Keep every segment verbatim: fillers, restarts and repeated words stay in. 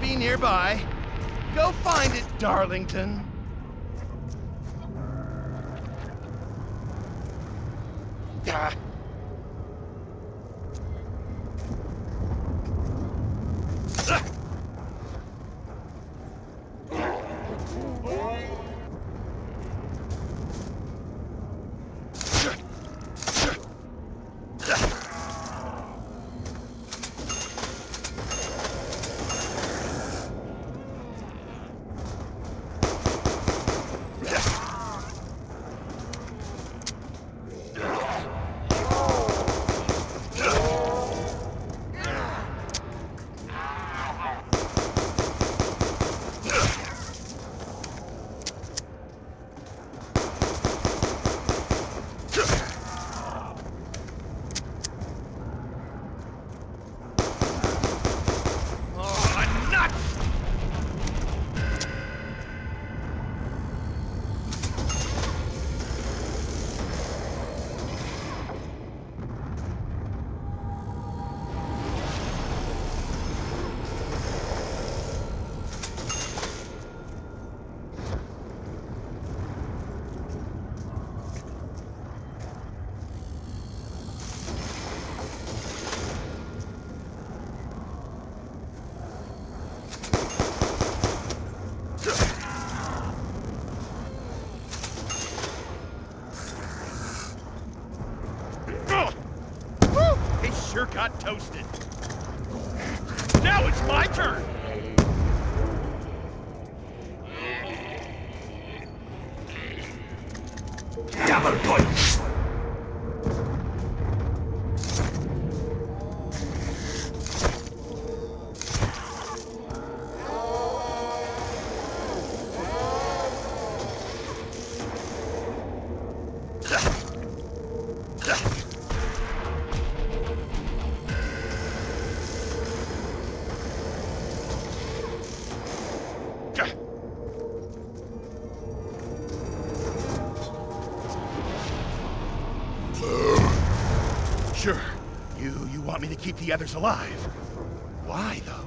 be nearby. Go find it, Darlington. Ah. Sure got toasted. Now it's my turn. Double points. Sure. You, you want me to keep the others alive. Why, though?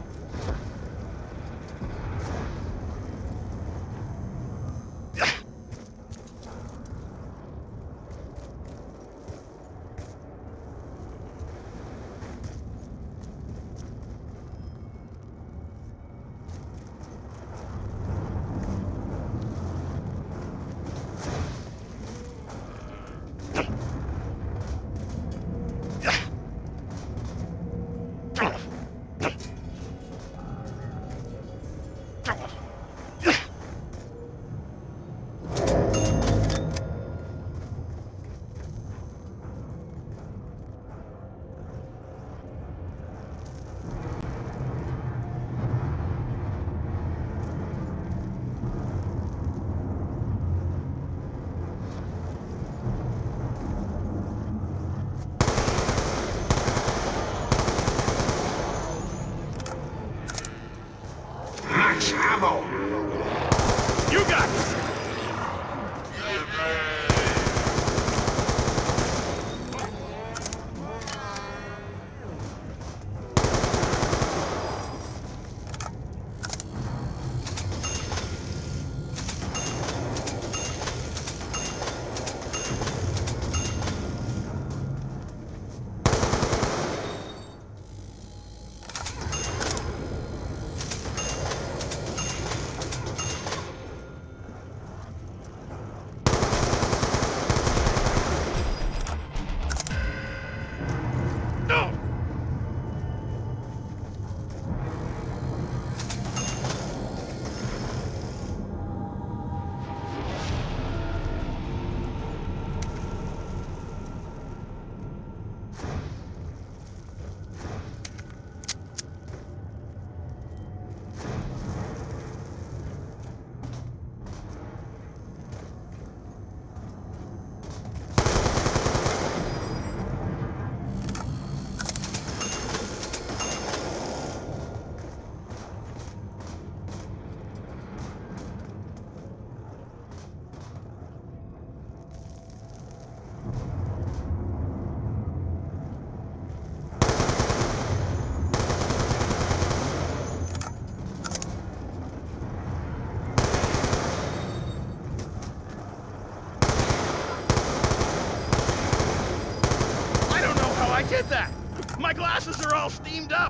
did that? My glasses are all steamed up.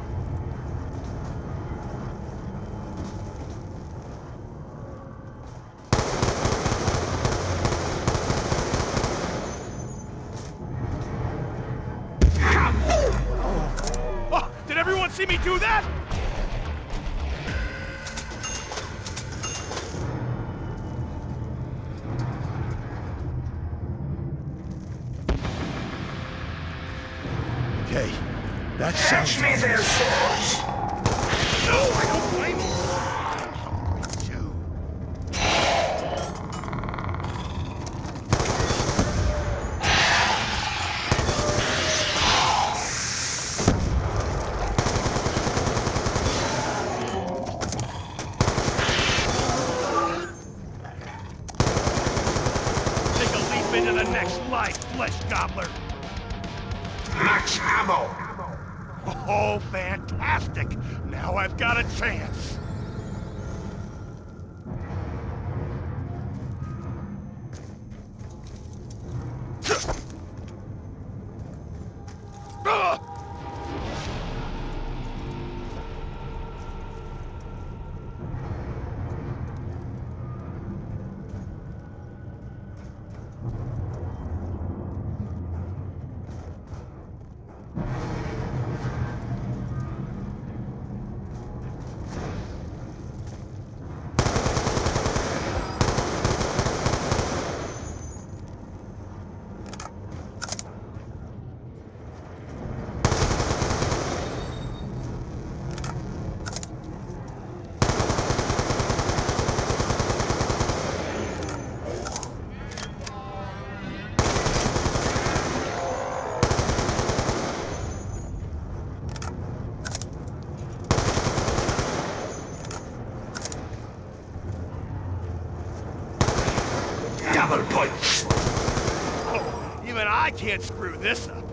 Oh, did everyone see me do that? Okay, that sounds... Fetch me their swords! No, I don't blame you. I'm hungry too. Take a leap into the next life, Flesh Gobbler. Max ammo! Oh, fantastic! Now I've got a chance! Ah! Double points! Oh, even I can't screw this up.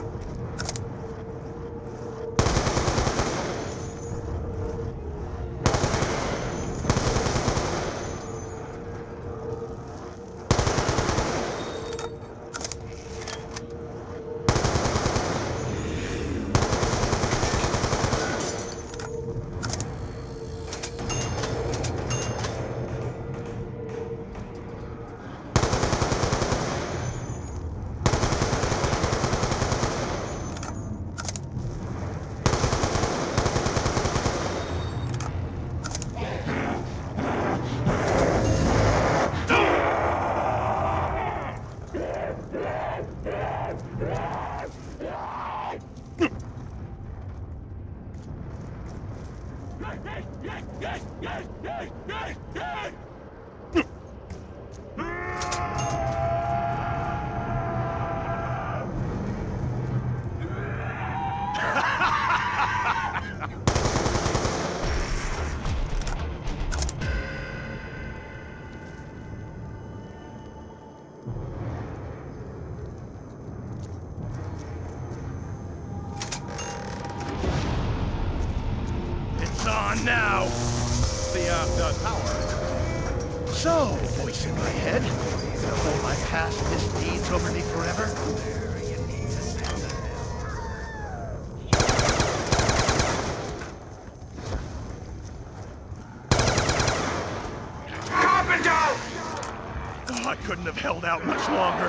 It's on now. The, uh, the power. So, voice in my head, you gonna hold my past misdeeds over me forever? Carpenter! Oh, I couldn't have held out much longer.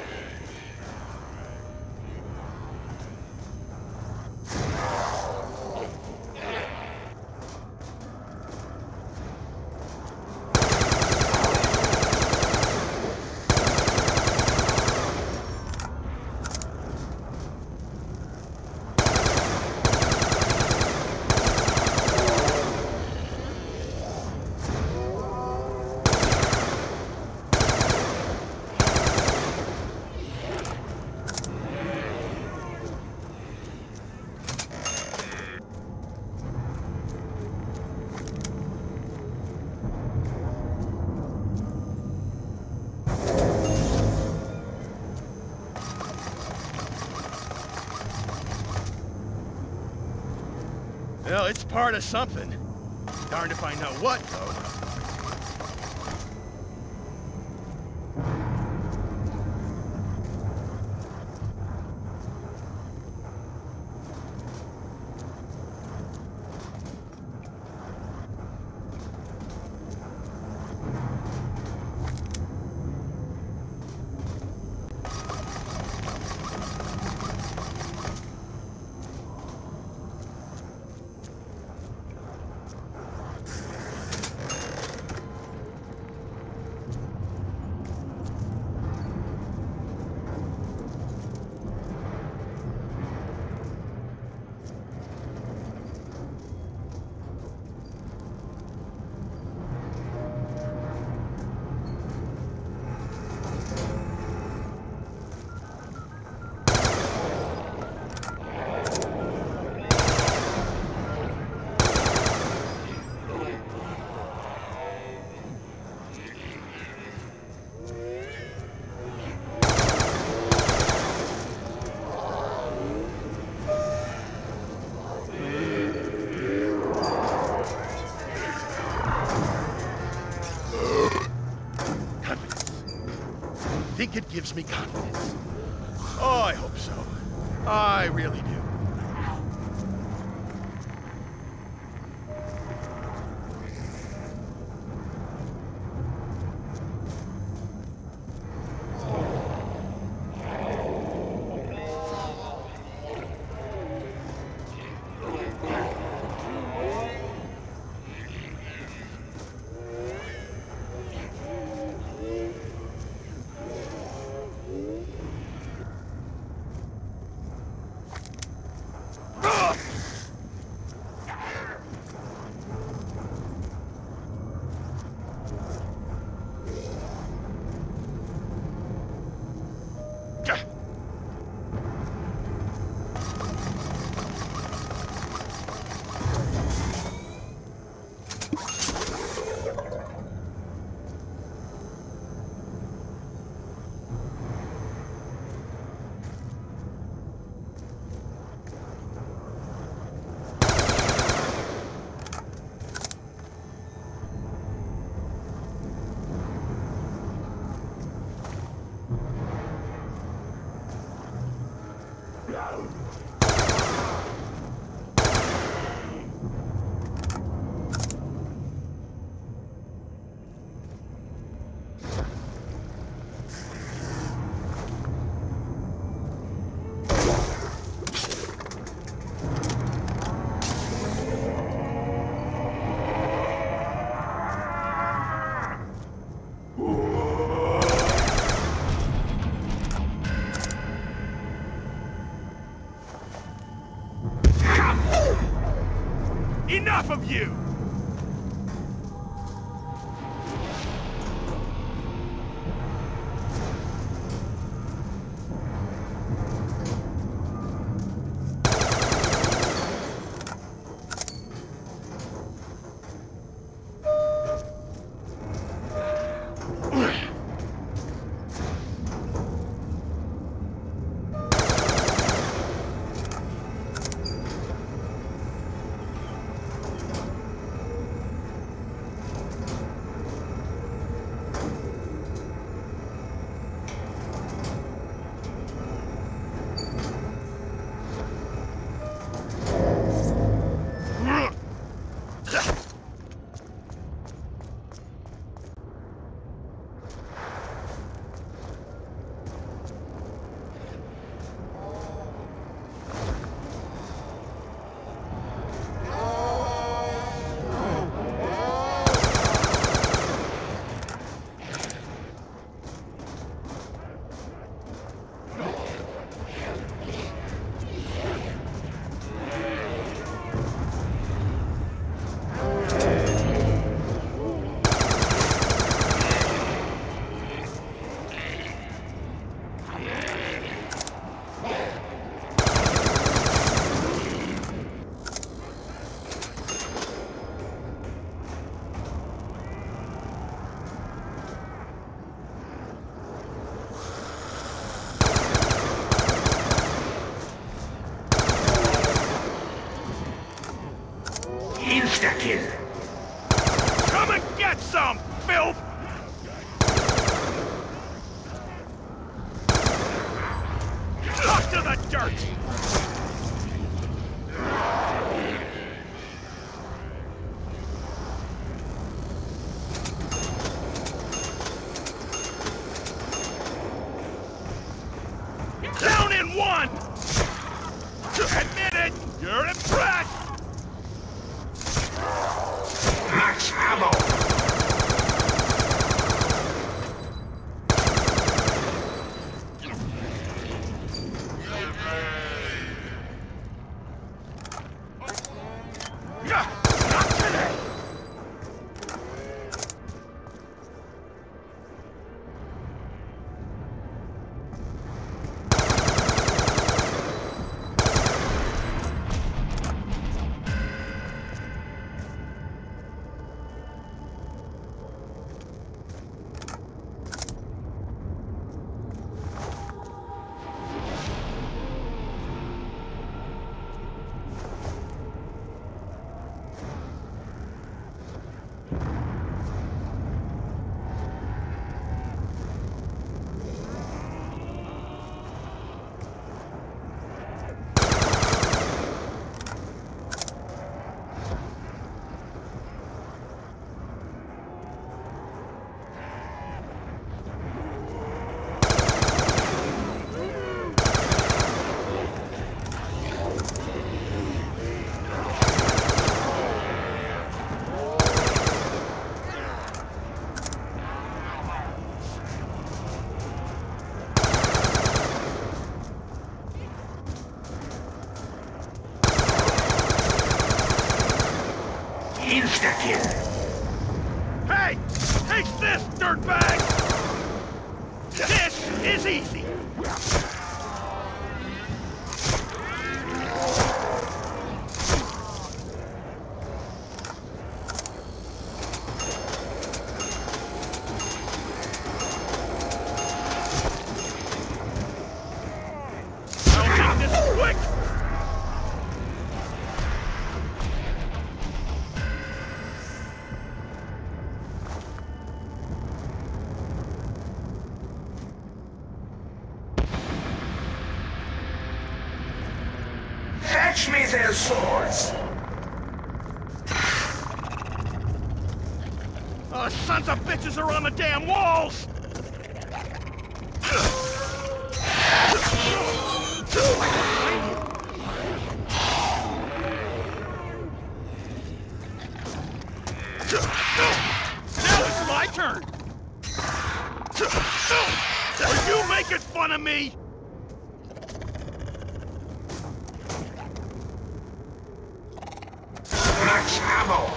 Well, it's part of something. Darned if I know what, though. think it gives me confidence. Oh, I hope so. I really do. Enough of you! Insta-kill! Come and get some, filth! Talk to the dirt! Down in one! Admit it! You're impressed! Max ammo! kill. Hey! Take this, dirtbag! This is easy! I'll take this quick! Fetch me their swords. Oh, sons of bitches are on the damn walls! Now it's my turn! Are you making fun of me? Max ammo.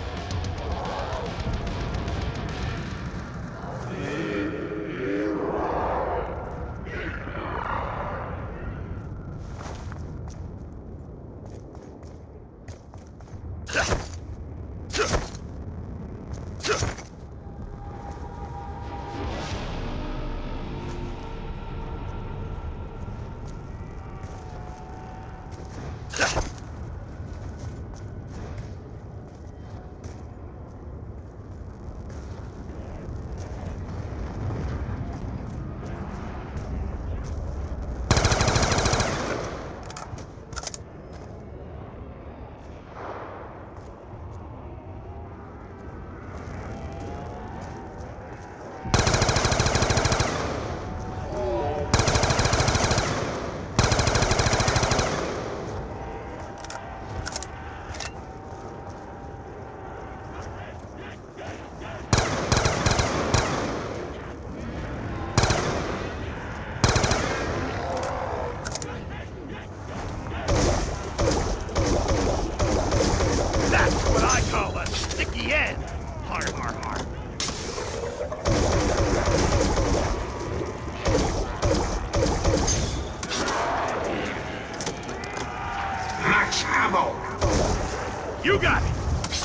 You got it!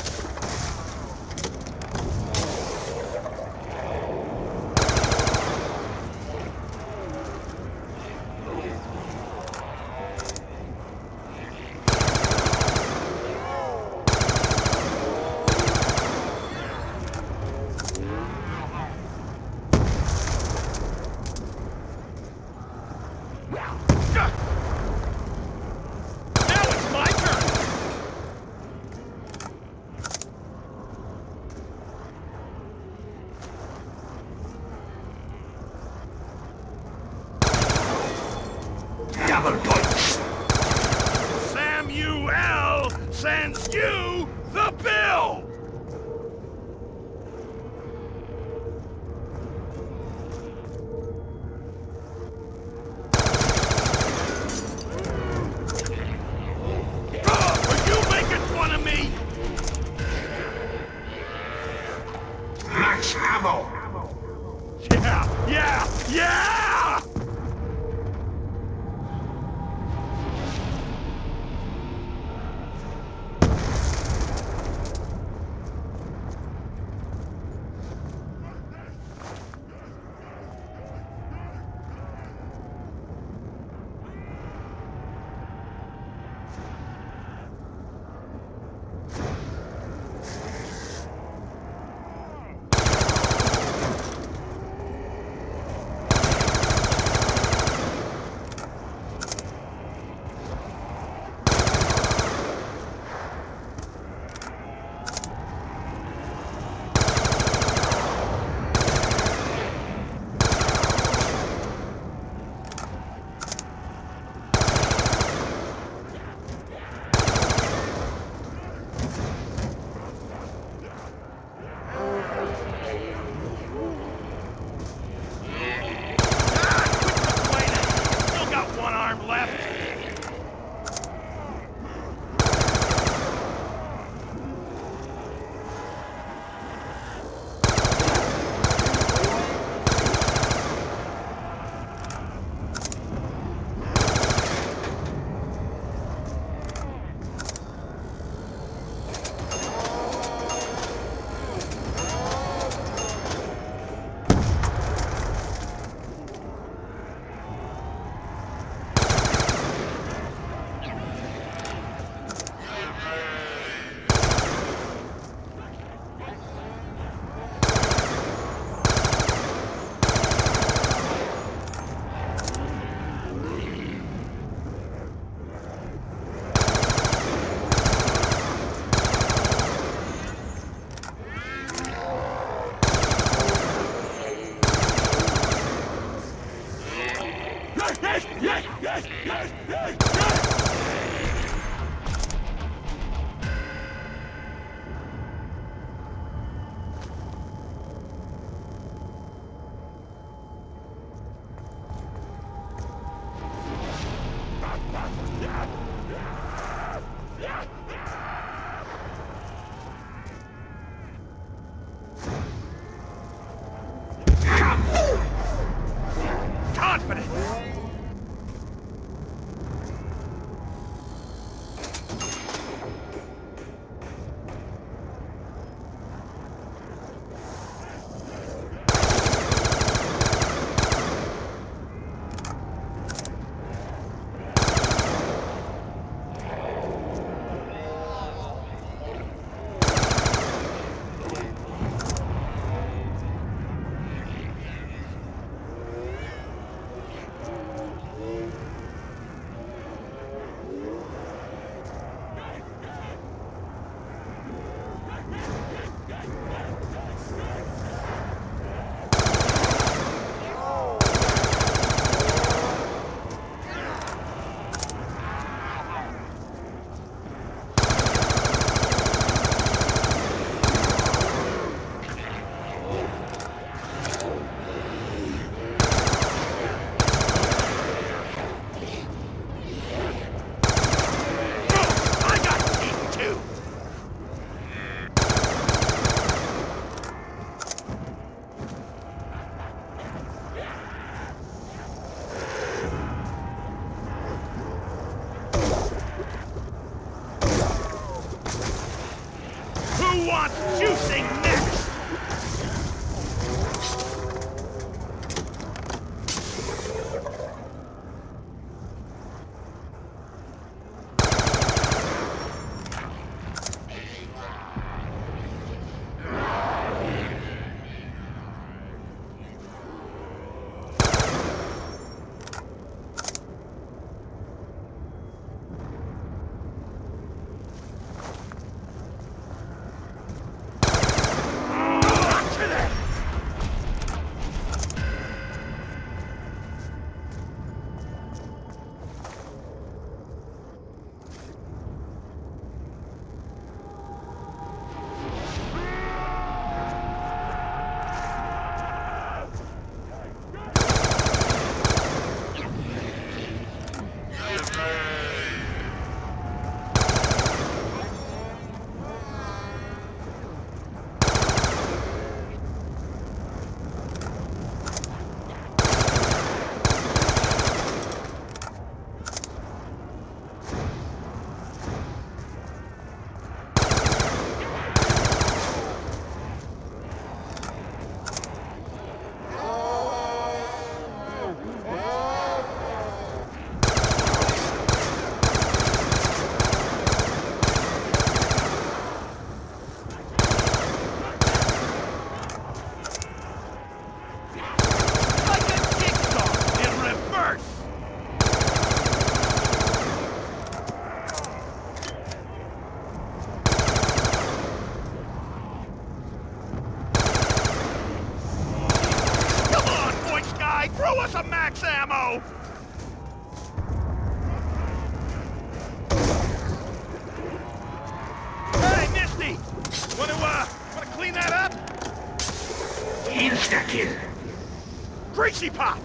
Double points. Samuel sends you the bill! Oh, are you making fun of me? Max ammo. Yeah, yeah, yeah! Confidence! Who wants juicing next? Throw us a max ammo! Hey, Misty! Wanna, uh, wanna clean that up? Insta-kill. Greasy Pop!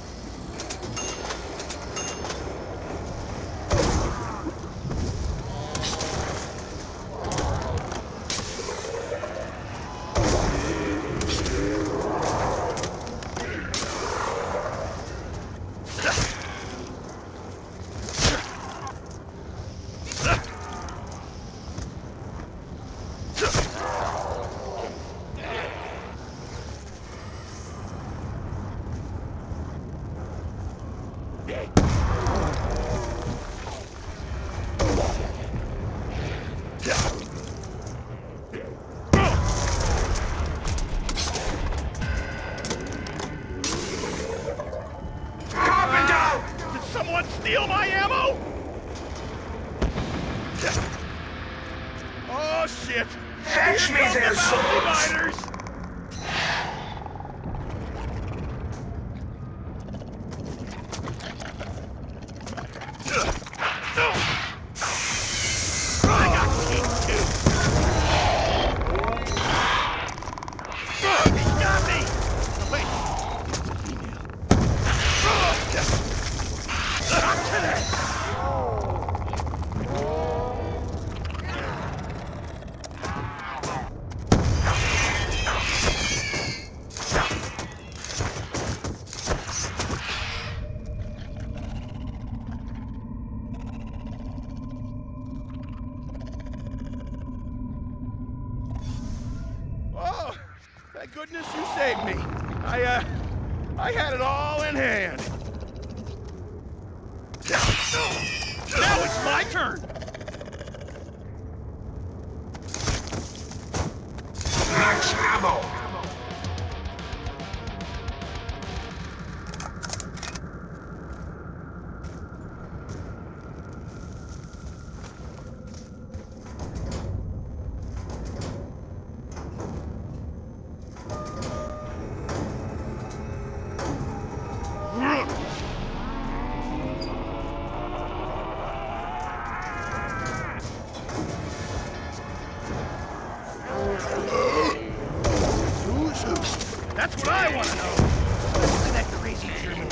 Someone steal my ammo? Oh shit! Fetch me their swords! I had it all in hand. Now it's my turn. Max ammo! That's what I want to know. Let's connect the racing German.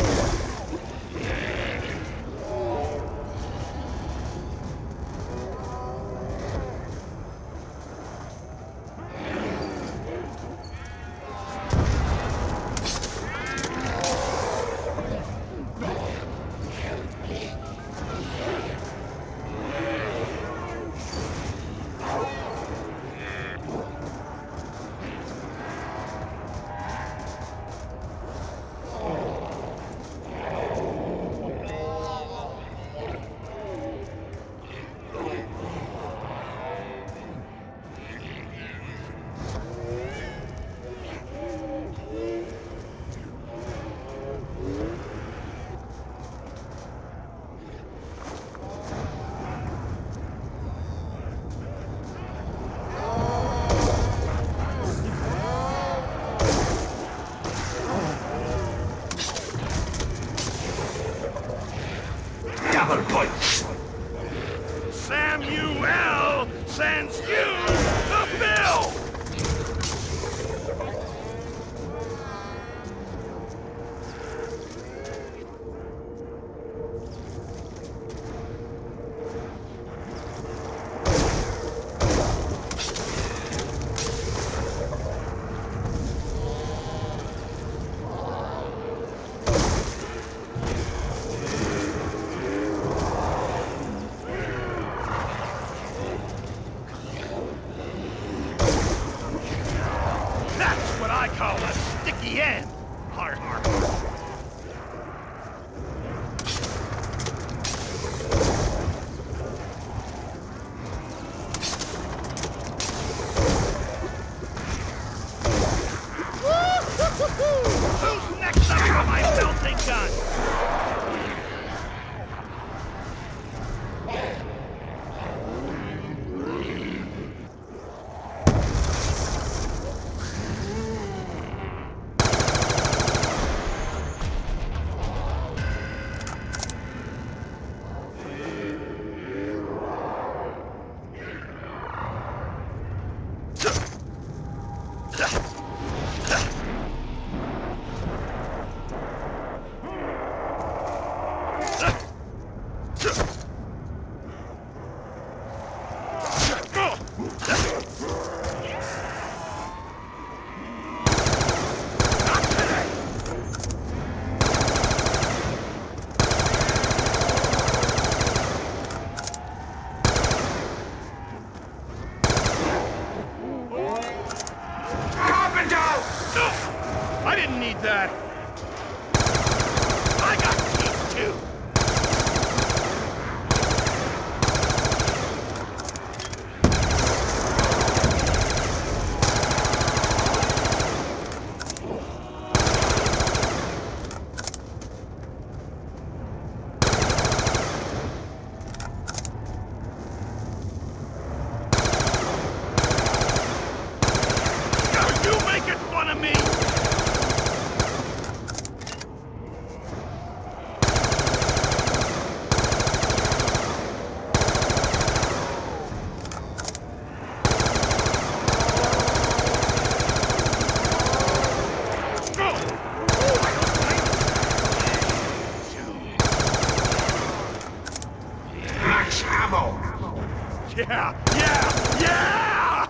Double points! Samuel sends you the bill! That's what I call a sticky end. Har har. Who's next up for my melting gun? I didn't need that. I got teeth too. Are you making fun of me? Max ammo! Yeah, yeah, yeah!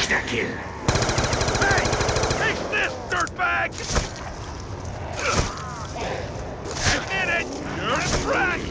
Insta-kill. Hey! Take this, dirtbag! Admit it! You're impressed!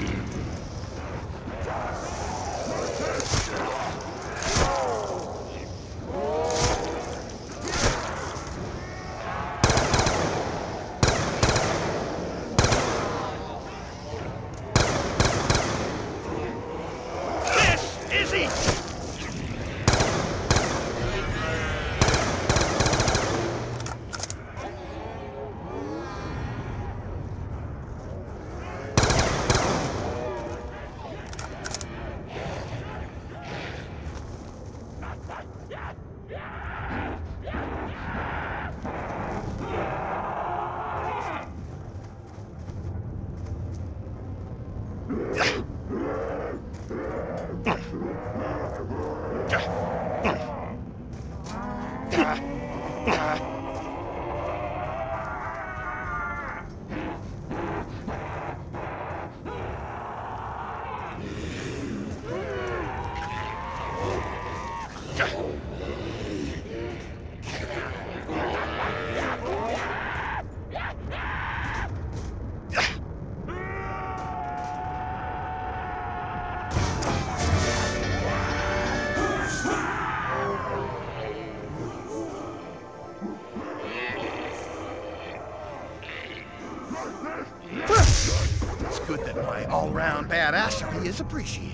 It's good that my all-round badassery is appreciated.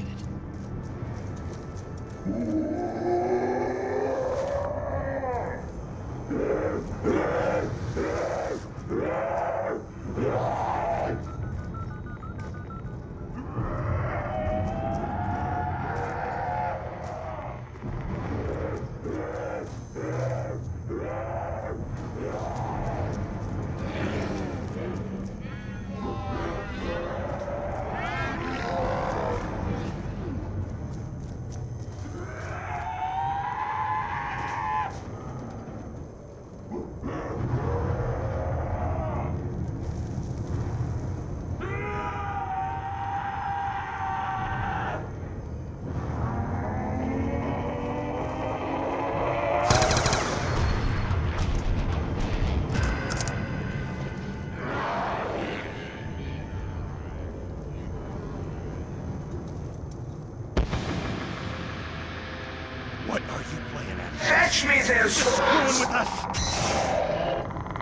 What are you playing at? Fetch me their Going with swords. us!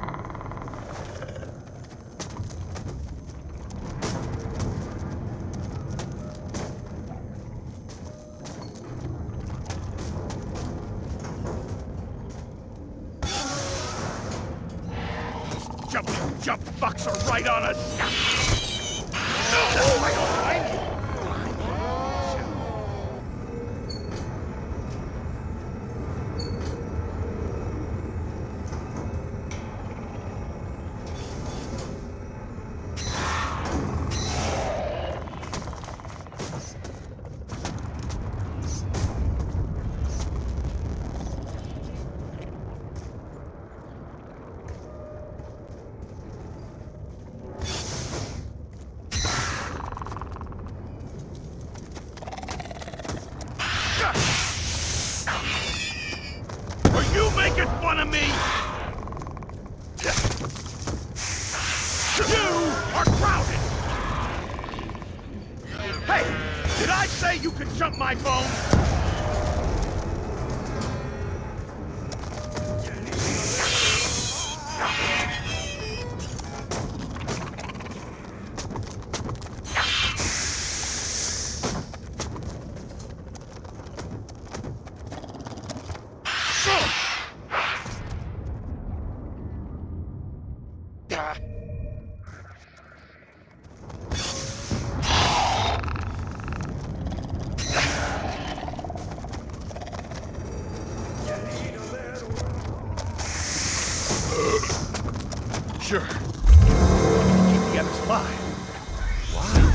Jumping jump fucks are right on us! Oh, I don't blame you! Are you making fun of me? You are crowded! Hey, did I say you could jump my phone? Sure. Keep the others alive. Why?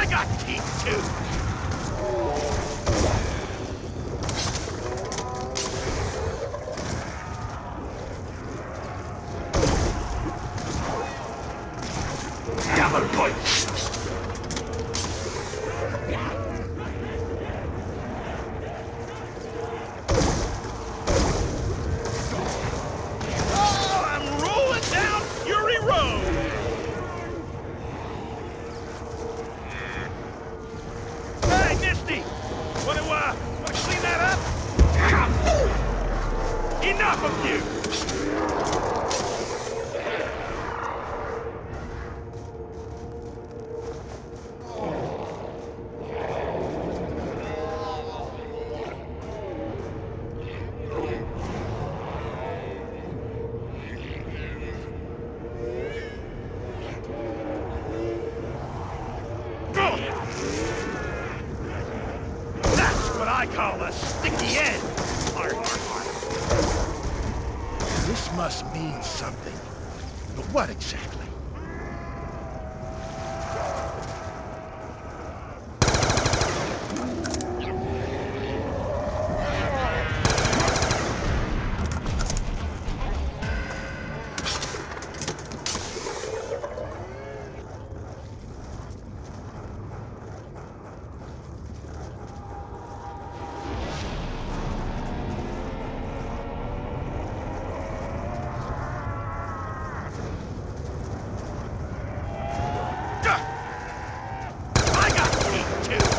got teeth too! Double points! Oh, I'm rolling down Fury Road! Hey, Misty! Wanna, uh, wanna clean that up? Enough of you! That's what I call a sticky end! Arr, arr, arr. This must mean something. But what exactly? I got teeth too!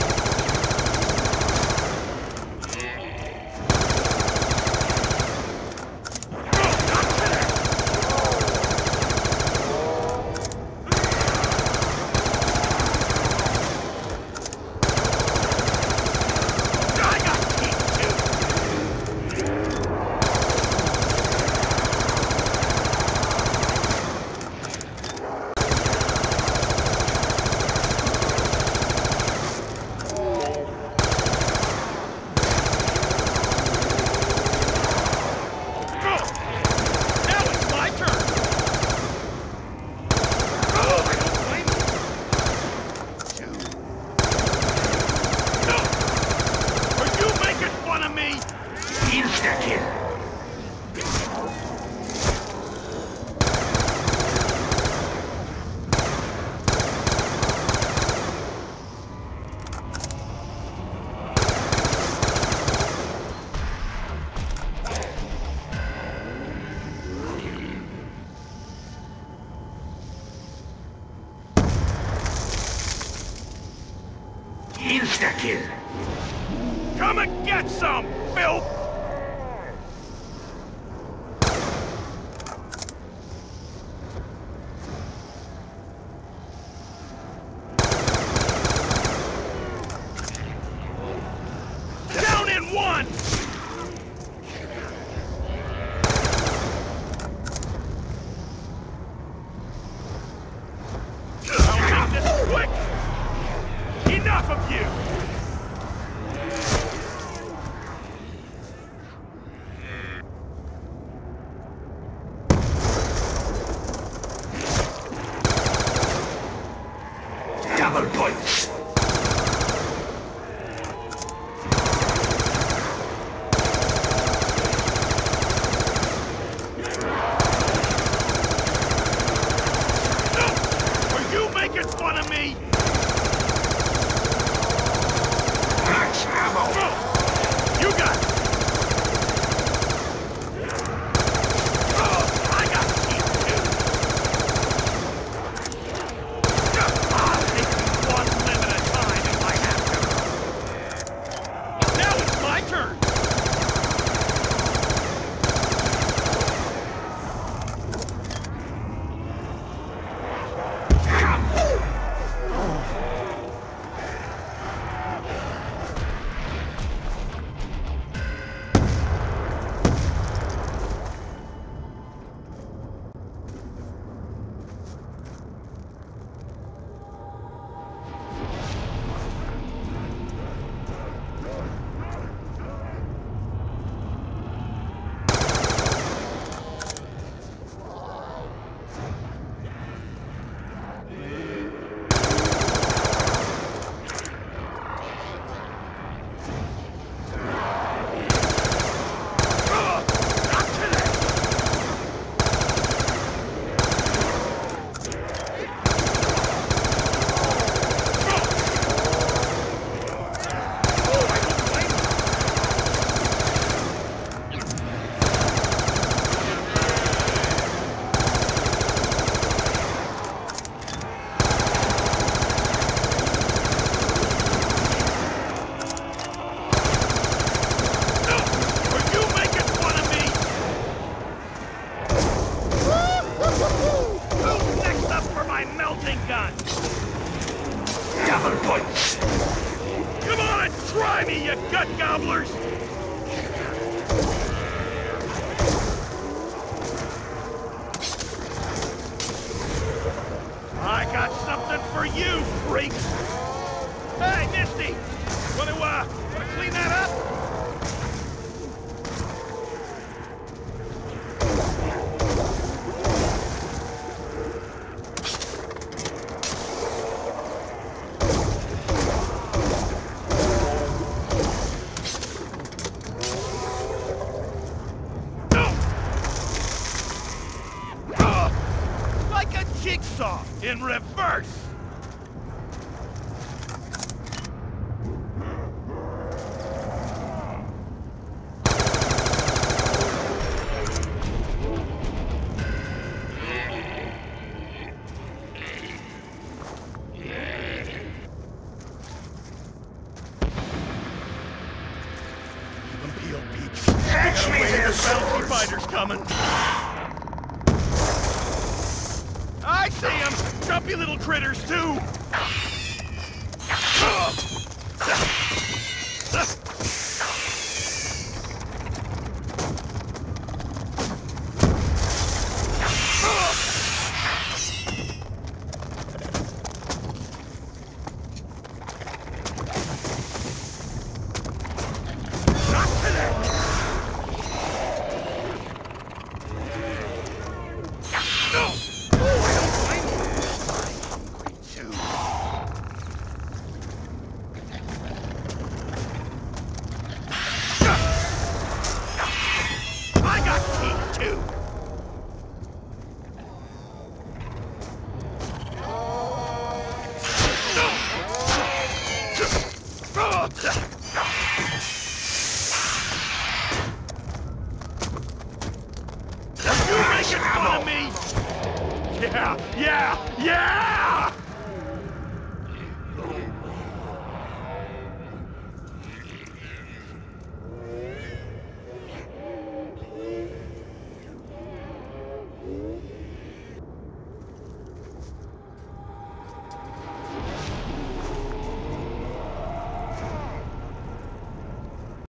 I got teeth too! Now it's my turn! Oh, I don't blame you! No! Are you making fun of me? Insta-kill! Insta-kill! Come and get some, filth! Down in one! I'll make this quick! Enough of you! Double points! No! Are you making fun of me? Max ammo! You got it! Oh, I got teeth too! I'll take you one limit Double points! Come on and try me, you gut gobblers! I got something for you, freaks! Hey, Misty! Wanna, uh, wanna clean that up? Jigsaw in reverse! Keep them peeled, Peach. Fetch me their Bouncy swords! fighters coming. I see them! Jumpy little critters, too! Not today! No! I got teeth too! You making fun of me? Yeah, yeah, yeah!